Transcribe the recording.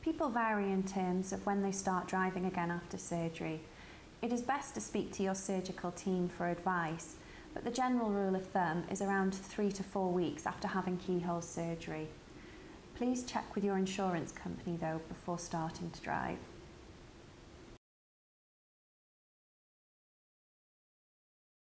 People vary in terms of when they start driving again after surgery. It is best to speak to your surgical team for advice, but the general rule of thumb is around 3 to 4 weeks after having keyhole surgery. Please check with your insurance company though before starting to drive.